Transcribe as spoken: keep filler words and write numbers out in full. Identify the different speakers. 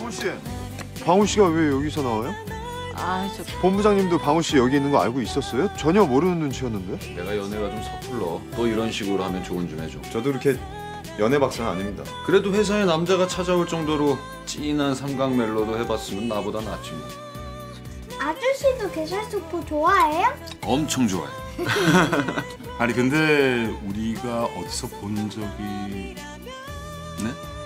Speaker 1: 방우 씨, 방우 씨가 왜 여기서 나와요?
Speaker 2: 아, 저
Speaker 1: 본부장님도 방우 씨 여기 있는 거 알고 있었어요? 전혀 모르는 눈치였는데.
Speaker 3: 내가 연애가 좀 서툴러. 또 이런 식으로 하면 조언 좀 해줘.
Speaker 1: 저도 그렇게 연애 박사는 아닙니다.
Speaker 3: 그래도 회사에 남자가 찾아올 정도로 진한 삼각 멜로도 해봤으면 나보다 낫지 뭐.
Speaker 4: 아저씨도 게살수프 좋아해요?
Speaker 3: 엄청 좋아해.
Speaker 5: 아니 근데 우리가 어디서 본 적이
Speaker 3: 네?